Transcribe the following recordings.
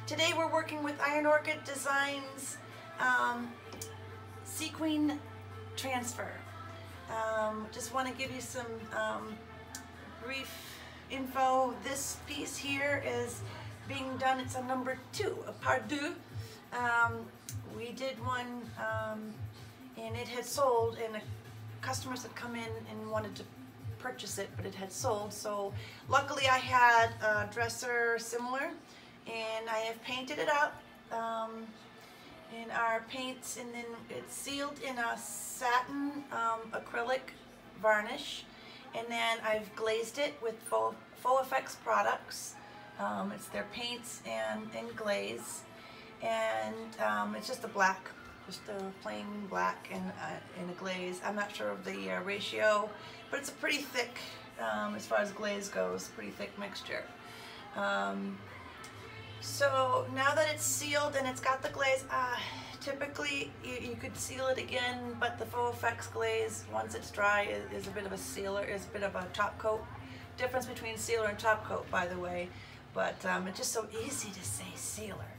Today we're working with Iron Orchid Designs Sequin Transfer. Just want to give you some brief info. This piece here is being done, it's a number 2, a part 2. We did one and it had sold, and customers had come in and wanted to purchase it, but it had sold. So luckily I had a dresser similar, and I have painted it up in our paints, and then it's sealed in a satin acrylic varnish, and then I've glazed it with Faux Effects products. It's their paints and glaze, and it's just a black, just a plain black and a glaze. I'm not sure of the ratio, but it's a pretty thick, as far as glaze goes, pretty thick mixture. So now that it's sealed and it's got the glaze, typically you could seal it again, but the Faux Effects glaze, once it's dry, is a bit of a sealer, is a bit of a top coat. Difference between sealer and top coat, by the way, but it's just so easy to say sealer.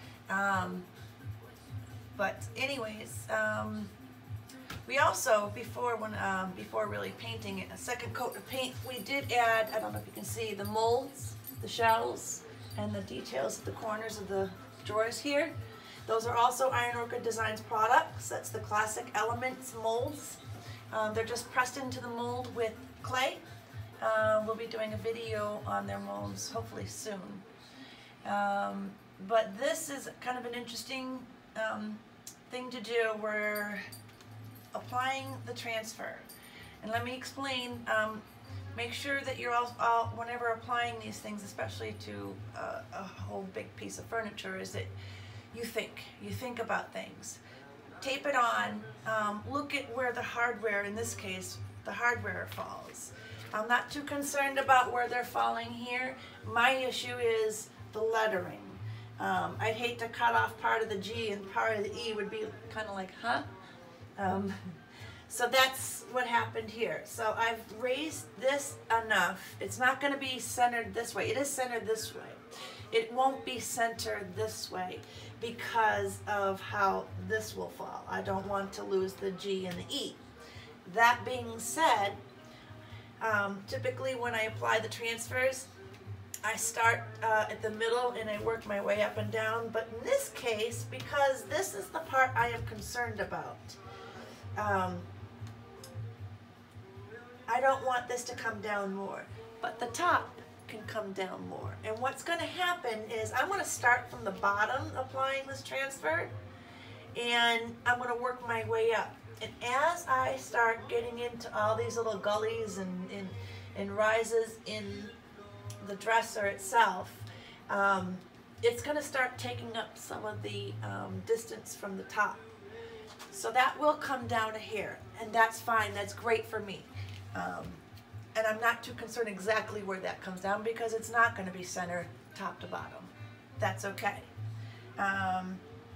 But anyways, we also, before really painting it, a second coat of paint, we did add, I don't know if you can see, the molds, the shells, and the details at the corners of the drawers here. Those are also Iron Orchid Designs products. That's the classic Elements molds. They're just pressed into the mold with clay. We'll be doing a video on their molds hopefully soon. But this is kind of an interesting thing to do. We're applying the transfer. And let me explain. Make sure that you're all whenever applying these things, especially to a whole big piece of furniture, is that you think about things. Tape it on. Look at where the hardware, in this case, the hardware falls. I'm not too concerned about where they're falling here. My issue is the lettering. I'd hate to cut off part of the G and part of the E would be kind of like, huh? So that's what happened here. So I've raised this enough. It's not going to be centered this way. It is centered this way. It won't be centered this way because of how this will fall. I don't want to lose the G and the E. That being said, typically when I apply the transfers, I start at the middle and I work my way up and down. But in this case, because this is the part I am concerned about, I don't want this to come down more, but the top can come down more. And what's going to happen is I'm going to start from the bottom applying this transfer, and I'm going to work my way up. And as I start getting into all these little gullies and rises in the dresser itself, it's going to start taking up some of the distance from the top. So that will come down a hair, and that's fine. That's great for me. And I'm not too concerned exactly where that comes down because it's not going to be centered top to bottom. That's okay. And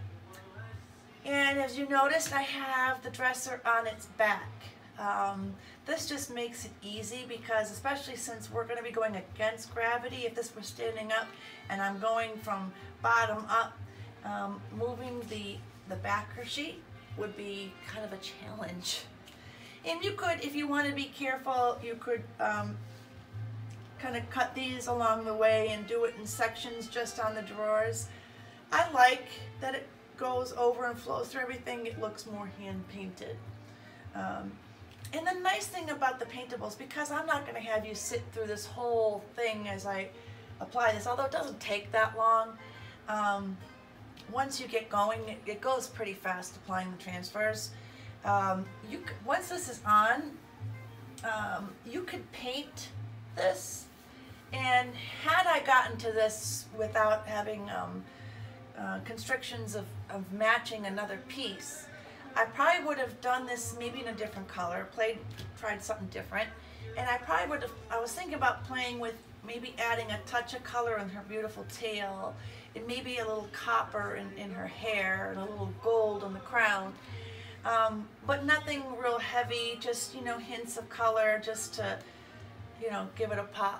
as you noticed, I have the dresser on its back. This just makes it easy because, especially since we're going to be going against gravity, if this were standing up and I'm going from bottom up, moving the backer sheet would be kind of a challenge. And you could, if you want to be careful, you could kind of cut these along the way and do it in sections just on the drawers. I like that it goes over and flows through everything. It looks more hand painted. And the nice thing about the paintables, because I'm not going to have you sit through this whole thing as I apply this, although it doesn't take that long. Once you get going, it goes pretty fast applying the transfers. Once this is on, you could paint this, and had I gotten to this without having constrictions of matching another piece, I probably would have done this maybe in a different color, tried something different, and I probably would have, I was thinking about playing with maybe adding a touch of color in her beautiful tail, and maybe a little copper in her hair, and a little gold on the crown. But nothing real heavy, just, you know, hints of color just to, you know, give it a pop.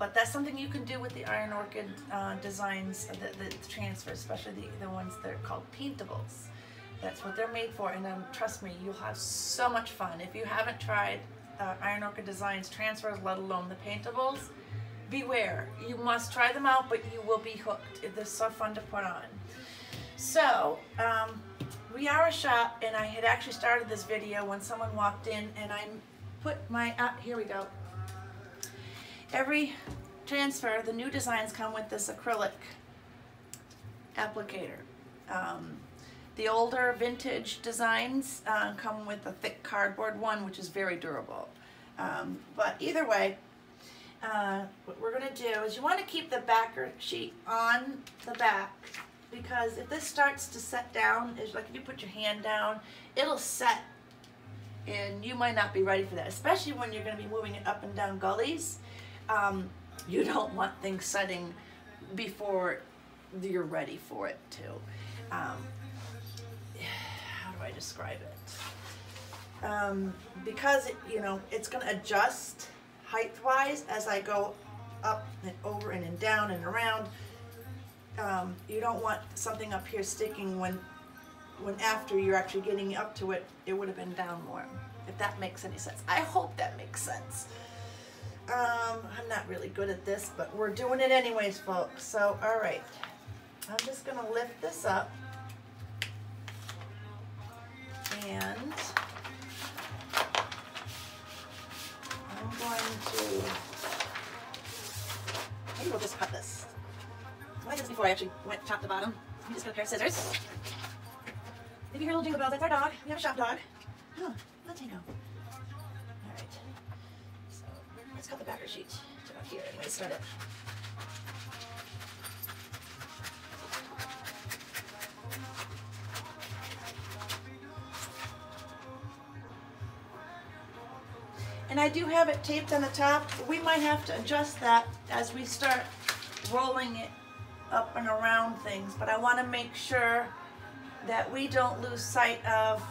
But that's something you can do with the Iron Orchid designs, the transfer, especially the ones that are called paintables. That's what they're made for, and trust me, you'll have so much fun. If you haven't tried Iron Orchid Designs Transfers, let alone the paintables, beware. You must try them out, but you will be hooked. They're so fun to put on. So, we are a shop, and I had actually started this video when someone walked in, and I put my, here we go. Every transfer, the new designs come with this acrylic applicator. The older vintage designs come with a thick cardboard one, which is very durable. But either way, what we're going to do is you want to keep the backer sheet on the back, because if this starts to set down, it's like if you put your hand down, it'll set, and you might not be ready for that, especially when you're going to be moving it up and down gullies. You don't want things setting before you're ready for it to. How do I describe it? Because it's going to adjust height-wise as I go up and over and down and around. You don't want something up here sticking when after you're actually getting up to it, it would have been down more. If that makes any sense. I hope that makes sense. I'm not really good at this, but we're doing it anyways, folks. So, all right. I'm just going to lift this up. And I'm going to, maybe we'll just cut this. I did this before I actually went top to bottom. You just get a pair of scissors. If you hear little jingle bells, that's our dog. We have a shop dog. Oh, let's go. Alright. So, let's cut the backer sheet to about here. Anyway, start it. And I do have it taped on the top. We might have to adjust that as we start rolling it up and around things, but I want to make sure that we don't lose sight of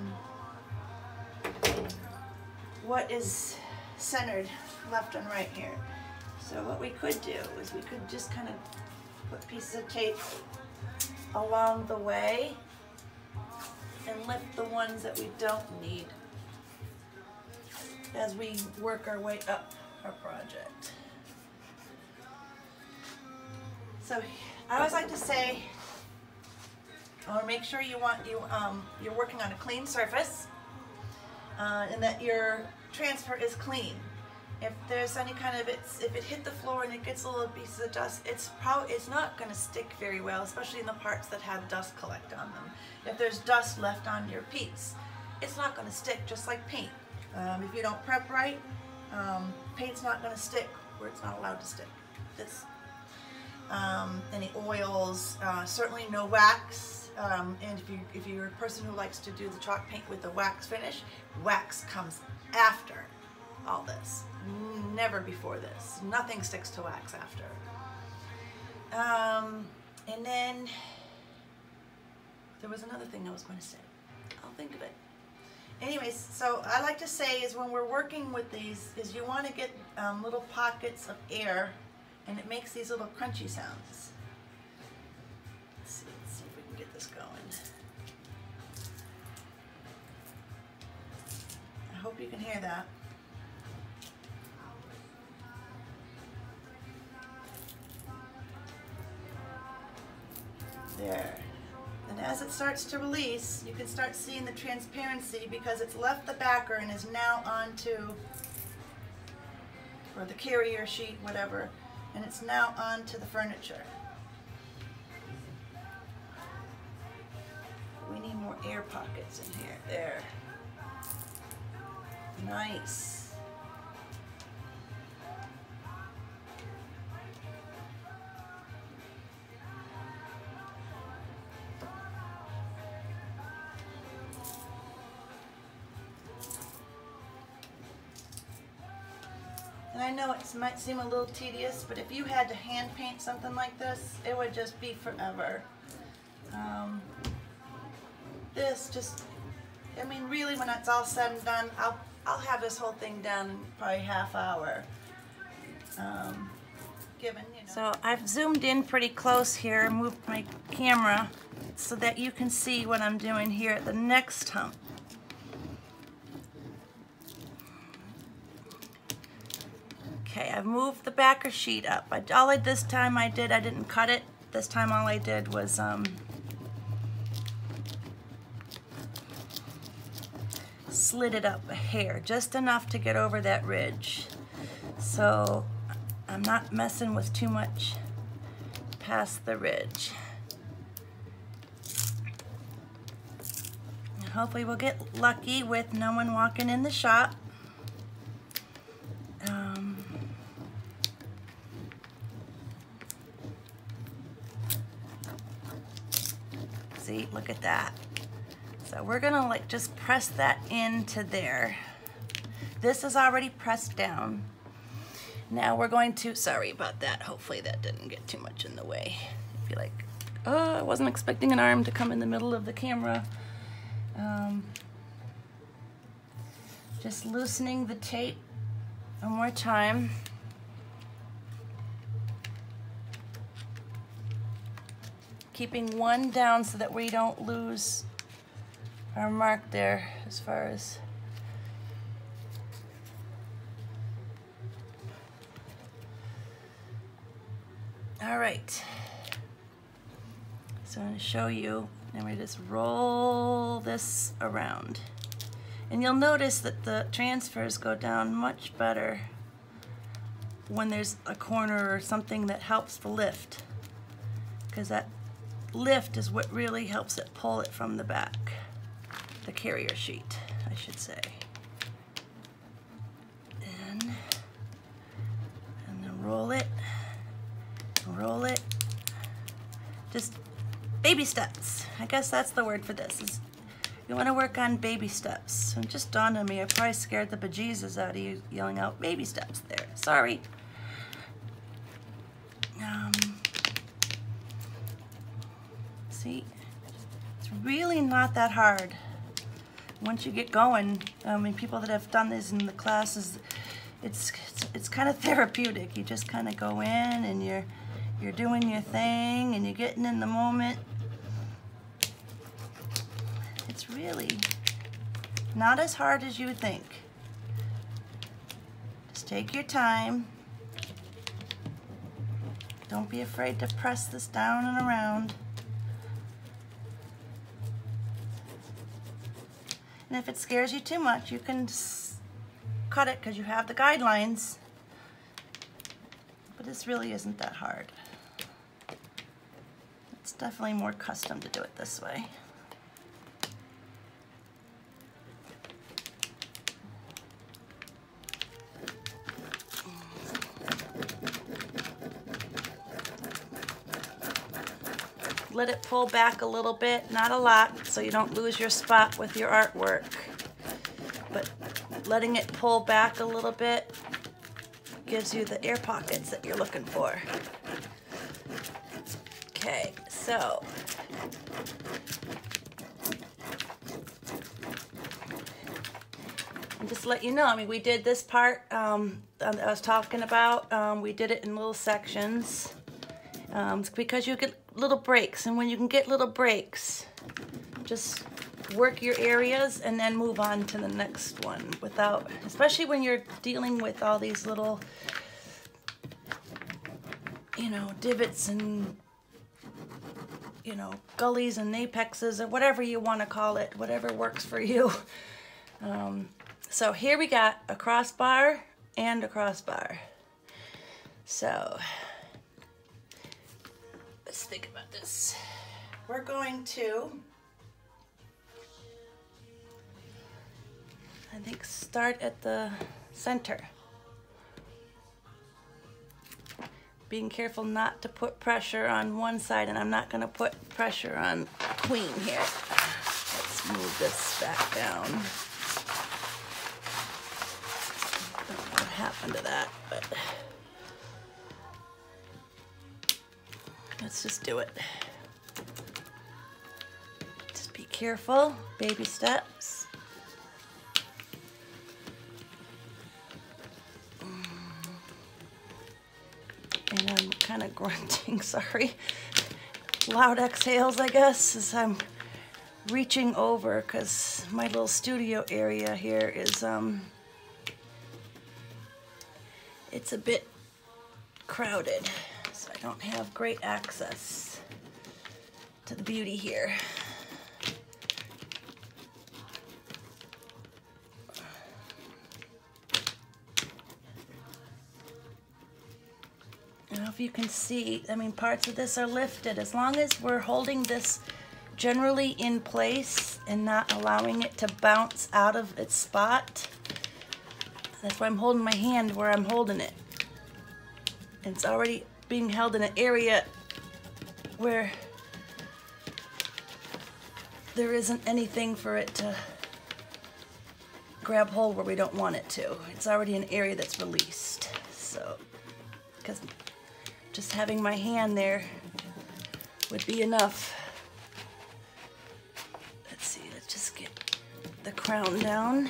what is centered left and right here. So what we could do is we could just kind of put pieces of tape along the way and lift the ones that we don't need as we work our way up our project. So I always like to say, or make sure you're working on a clean surface, and that your transfer is clean. If there's any kind of if it hit the floor and it gets a little piece of dust, it's not going to stick very well, especially in the parts that have dust collect on them. If there's dust left on your piece, it's not going to stick, just like paint. If you don't prep right, paint's not going to stick where it's not allowed to stick. Any oils, certainly no wax, and if you're a person who likes to do the chalk paint with the wax finish, wax comes after all this, never before this. Nothing sticks to wax after. And then there was another thing I was going to say. I'll think of it. Anyways, so I like to say is when we're working with these is you want to get little pockets of air, and it makes these little crunchy sounds. Let's see if we can get this going. I hope you can hear that. There. And as it starts to release, you can start seeing the transparency because it's left the backer and is now onto, or the carrier sheet, whatever, and it's now onto the furniture. We need more air pockets in here. There. Nice. And I know it might seem a little tedious, but if you had to hand paint something like this, it would just be forever. This just, I mean, really, when it's all said and done, I'll have this whole thing done in probably half hour. given, you know. So I've zoomed in pretty close here, moved my camera so that you can see what I'm doing here at the next hump. Okay, I've moved the backer sheet up. This time I didn't cut it. This time all I did was slid it up a hair, just enough to get over that ridge. So I'm not messing with too much past the ridge. And hopefully we'll get lucky with no one walking in the shop. See, look at that. So we're gonna like just press that into there. This is already pressed down. Now we're going to, sorry about that, hopefully that didn't get too much in the way. I feel like, oh, I wasn't expecting an arm to come in the middle of the camera. Just loosening the tape one more time. Keeping one down so that we don't lose our mark there as far as all right. So I'm going to show you, and we just roll this around. And you'll notice that the transfers go down much better when there's a corner or something that helps the lift, because that lift is what really helps it pull it from the back, the carrier sheet, I should say. And then roll it, just baby steps. I guess that's the word for this, is you want to work on baby steps. And it just dawned on me, I probably scared the bejesus out of you yelling out baby steps there. Sorry. See, it's really not that hard. Once you get going, I mean, people that have done this in the classes, it's kind of therapeutic. You just kind of go in and you're doing your thing and you're getting in the moment. It's really not as hard as you would think. Just take your time. Don't be afraid to press this down and around. And if it scares you too much, you can cut it because you have the guidelines. But this really isn't that hard. It's definitely more custom to do it this way. Let it pull back a little bit, not a lot, so you don't lose your spot with your artwork. But letting it pull back a little bit gives you the air pockets that you're looking for. Okay, so and just to let you know, I mean, we did this part I was talking about. We did it in little sections because you get little breaks, and when you can get little breaks, just work your areas and then move on to the next one without, especially when you're dealing with all these little, you know, divots and, you know, gullies and apexes or whatever you want to call it, whatever works for you. So here we got a crossbar and a crossbar. So let's think about this. We're going to, I think, start at the center. Being careful not to put pressure on one side, and I'm not going to put pressure on queen here. Let's move this back down. I don't know what happened to that, but let's just do it. Just be careful, baby steps. And kind of grunting, sorry. Loud exhales, I guess, as I'm reaching over because my little studio area here is, it's a bit crowded, so I don't have great access to the beauty here. I don't know if you can see, I mean, parts of this are lifted. As long as we're holding this generally in place and not allowing it to bounce out of its spot. That's why I'm holding my hand where I'm holding it. It's already being held in an area where there isn't anything for it to grab hold where we don't want it to. It's already an area that's released. So, because just having my hand there would be enough. Let's see, let's just get the crown down.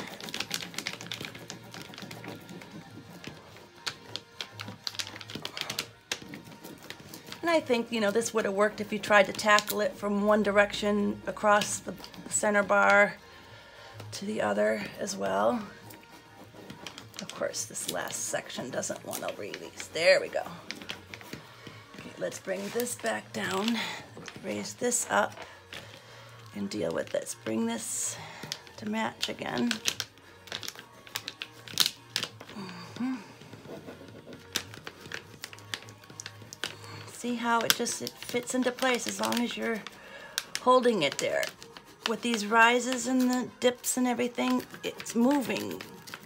And I think, you know, this would have worked if you tried to tackle it from one direction across the center bar to the other as well. Of course, this last section doesn't want to release. There we go. Okay, let's bring this back down, raise this up, and deal with this. Bring this to match again. See how it fits into place as long as you're holding it there. With these rises and the dips and everything, it's moving.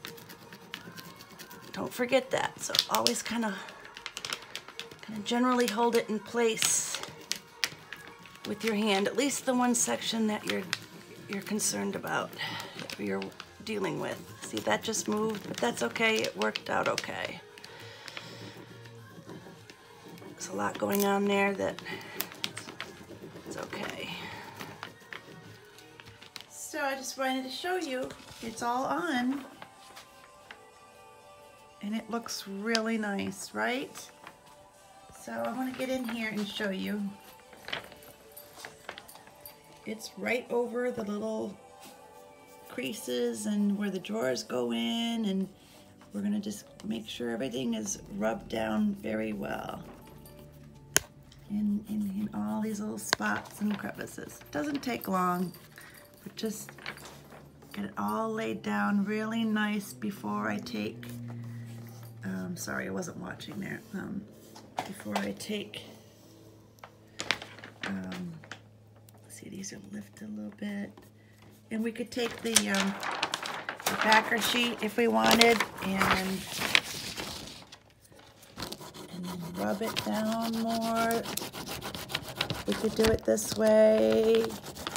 Don't forget that. So always kind of generally hold it in place with your hand, at least the one section that you're concerned about, or you're dealing with. See, that just moved, but that's okay. It worked out okay. There's a lot going on there that it's okay. So I just wanted to show you, it's all on, and it looks really nice, right? So I want to get in here and show you. It's right over the little creases and where the drawers go in, and we're going to just make sure everything is rubbed down very well. In all these little spots and crevices. It doesn't take long, but just get it all laid down really nice before I take, sorry I wasn't watching there, before I take, see, these are lifted a little bit, and we could take the backer sheet if we wanted and rub it down more. We could do it this way.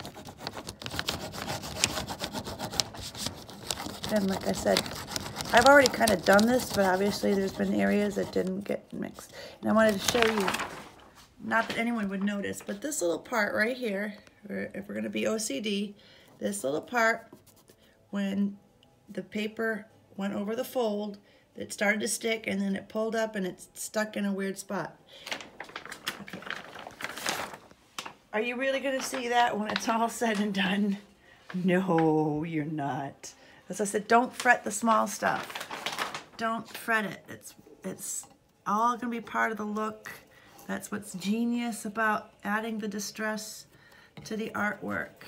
And like I said, I've already kind of done this, but obviously there's been areas that didn't get mixed. And I wanted to show you, not that anyone would notice, but this little part right here, if we're going to be OCD, this little part, when the paper went over the fold, it started to stick, and then it pulled up and it's stuck in a weird spot. Okay. Are you really going to see that when it's all said and done? No, you're not. As I said, don't fret the small stuff. Don't fret it. It's all going to be part of the look. That's what's genius about adding the distress to the artwork.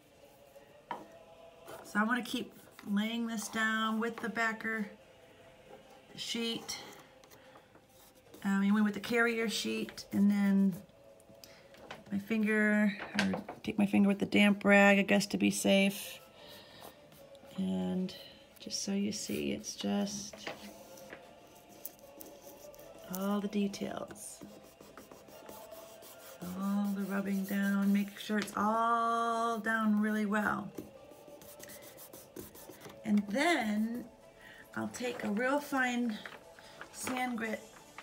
So I want to keep laying this down with the backer sheet, with the carrier sheet, and then my finger, or take my finger with the damp rag, I guess, to be safe. And just so you see, it's just all the details, all the rubbing down, make sure it's all down really well. And then I'll take a real fine sand grit,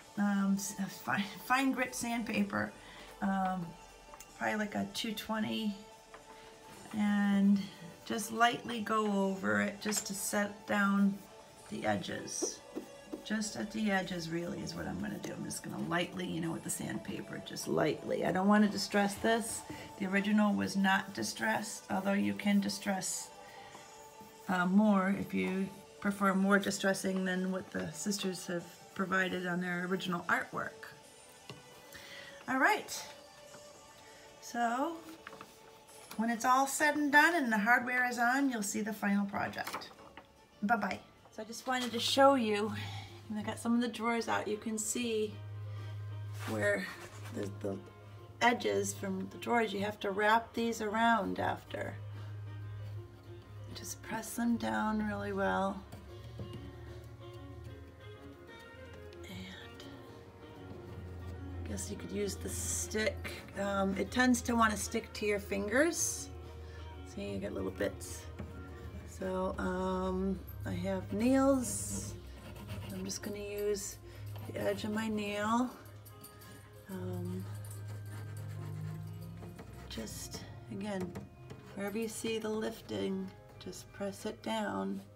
fine grit sandpaper, probably like a 220, and just lightly go over it just to set down the edges. just at the edges really is what I'm going to do. I'm just going to lightly, you know, with the sandpaper, just lightly. I don't want to distress this. The original was not distressed, although you can distress more if you prefer more distressing than what the sisters have provided on their original artwork. All right, so when it's all said and done and the hardware is on, you'll see the final project. Bye-bye. So I just wanted to show you, and I got some of the drawers out, you can see where the edges from the drawers, you have to wrap these around after. Just press them down really well. And I guess you could use the stick. It tends to want to stick to your fingers. See, you get little bits. So I have nails. I'm just going to use the edge of my nail. Just, again, wherever you see the lifting, just press it down.